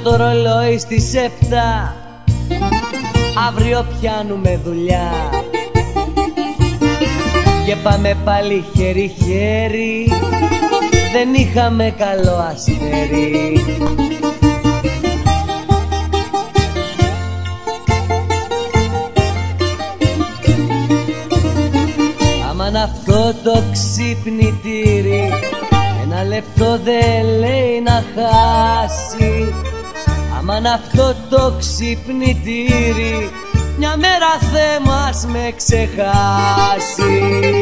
το ρολόι στις 7, αύριο πιάνουμε δουλειά και πάμε πάλι χέρι-χέρι, δεν είχαμε καλό αστέρι. Αμάν αυτό το ξυπνητήρι ένα λεπτό δεν λέει να χάσει. Αμάν αυτό το ξυπνητήρι μια μέρα Θεέ μας με ξεχάσει.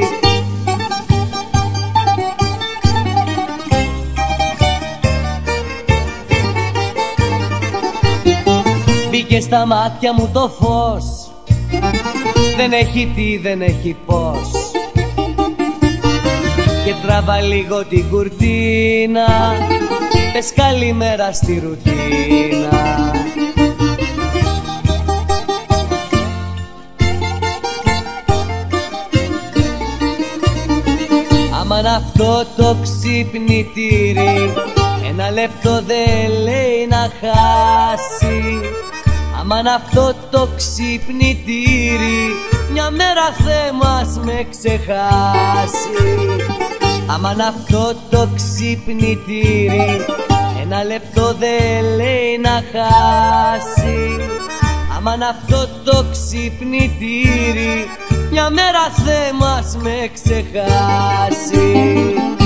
Μπήκε στα μάτια μου το φως, δεν έχει τι, δεν έχει πώς, και τράβα λίγο την κουρτίνα, πες καλημέρα στη ρουτίνα. Αμάν αυτό το ξυπνητήρι ένα λεπτό δεν λέει να χάσει. Αμάν αυτό το ξυπνητήρι μια μέρα Θεέ μας με ξεχάσει. Αμάν αυτό το ξυπνητήρι ένα λεπτό δεν λέει να χάσει. Αμάν αυτό το ξυπνητήρι μια μέρα Θεέ μας με ξεχάσει.